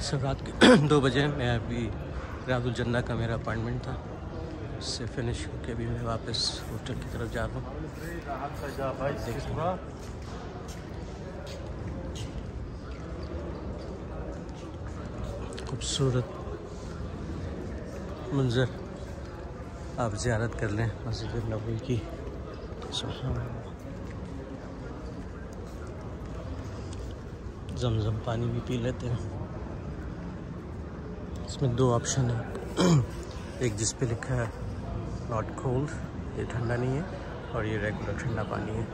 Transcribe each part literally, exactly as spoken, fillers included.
Sir रात के दो बजे मैं अभी रियादुल जन्नह का मेरा अपॉइंटमेंट था, उससे फिनिश होकर अभी मैं वापस होटल की तरफ जा रहा हूँ। खूबसूरत मंजर आप ज़ियारत कर लें मस्जिद नबवी की। सुभान अल्लाह। जमजम पानी भी पी लेते हैं। इसमें दो ऑप्शन है, एक जिस पे लिखा है नॉट कोल्ड, ये ठंडा नहीं है, और ये रेगुलर ठंडा पानी है।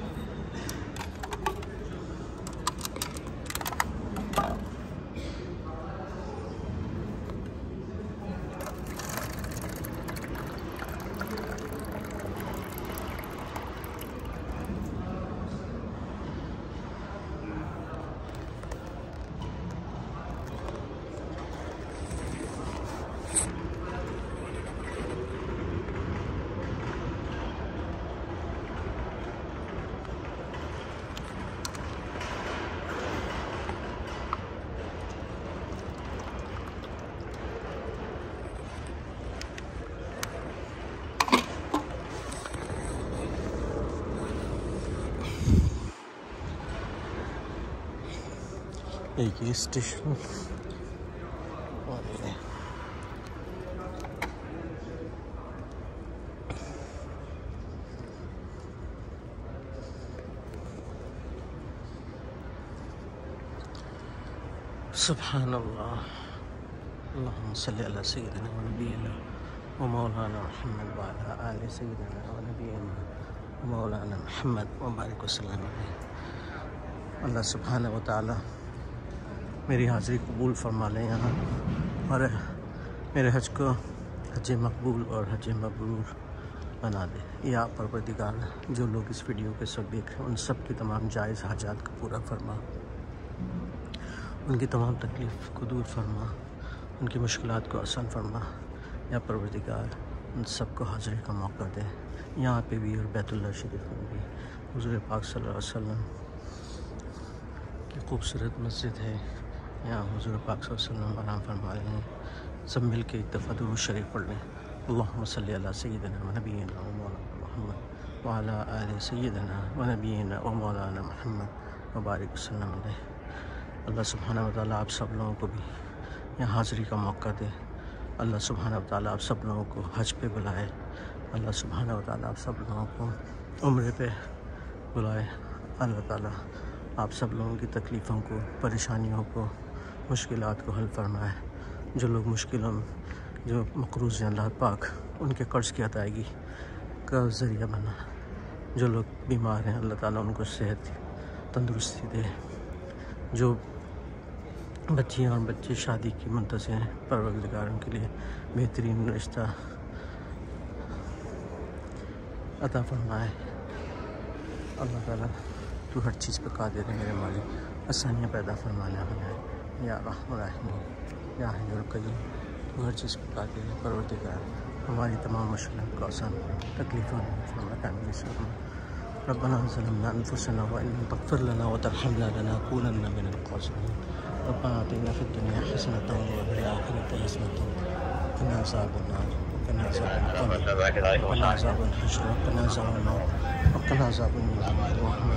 एक ही स्टेशन और ये सुभान अल्लाह। अल्लाहुम्मा सल्ली अला सय्यिदिना व नबियिना व मौलाना मुहम्मद व अला आलि सय्यिदिना व नबियिना व मौलाना मुहम्मद व बारिक वसल्लम अलैहि। अल्लाह सुब्हानहू व तआला मेरी हाज़िरी कबूल फरमा लें यहाँ, और मेरे हज को हज मकबूल और हज मबरूर बना दे। या परवरदिगार, जो लोग इस वीडियो के सब देख रहे हैं उन सब की तमाम जायज़ हाजात को पूरा फरमा, उनकी तमाम तकलीफ़ को दूर फरमा, उनकी मुश्किलात को आसान फरमा। या परवरदिगार, उन सब को हाज़िरी का मौका दे। यहाँ पे भी और बैतुल्लाह शरीफ में भी हुज़ूर पाक सल्लल्लाहु अलैहि वसल्लम की खूबसूरत मस्जिद है। यहाँ हुज़ूर पाक सल्लल्लाहु अलैहि वसल्लम आराम फरमा रहे हैं। सब मिल के एक दफ़ा दुरूद शरीफ पढ़ लें। अल्लाहुम्मा सल्ली अला सय्यिदिना व नबियिना व मौलाना मुहम्मद व अला आलि सय्यिदिना व नबियिना व मौलाना मुहम्मद व बारिक वसल्लम अलैहि। अल्लाह सुब्हानहू व तआला आप सब लोगों को भी यहाँ हाज़िरी का मौका दे। अल्लाह सुब्हानहू व तआला आप सब लोगों को हज पे बुलाए। अल्लाह सुब्हानहू व तआला आप सब लोगों को उम्रे पे बुलाए। अल्लाह ताला आप सब लोगों की तकलीफ़ों को, परेशानियों को, मुश्किलात को हल फरमाए। जो लोग मुश्किलों में जो मक़रूज़ हैं, अल्लाह पाक उनके कर्ज़ की अदायगी का ज़रिया बना। जो लोग बीमार हैं, अल्लाह ताला उनको सेहत तंदुरुस्ती दे। जो बच्चियाँ और बच्चे शादी की मुंतज़िर हैं, परवरदिगार उनके लिए बेहतरीन रिश्ता अता फरमाए। अल्लाह ताला तू हर चीज़ पर कादिर है मेरे मालिक, आसानियाँ पैदा फरमाना बनाए। या रहमान रहीम, या हय्युल क़य्यूम, तू हर चीज़ पर कादिर है। परवरदिगार हमारी तमाम मुश्किलों को आसान तकलीफ़ों फरमा कामिल फरमा। रब्बना ज़लमना अनफुसना व इन लम तग़फ़िर लना व तरहमना लनकूनन्ना मिनल ख़ासिरीन। रब्बना आतिना फ़िद्दुनिया हसनतन व फ़िल आख़िरति हसनतन व क़िना अज़ाबन नार व क़िना अज़ाबल क़ब्र व क़िना अज़ाबल हश्र व क़िना अज़ाबन नार व क़िना अज़ाबन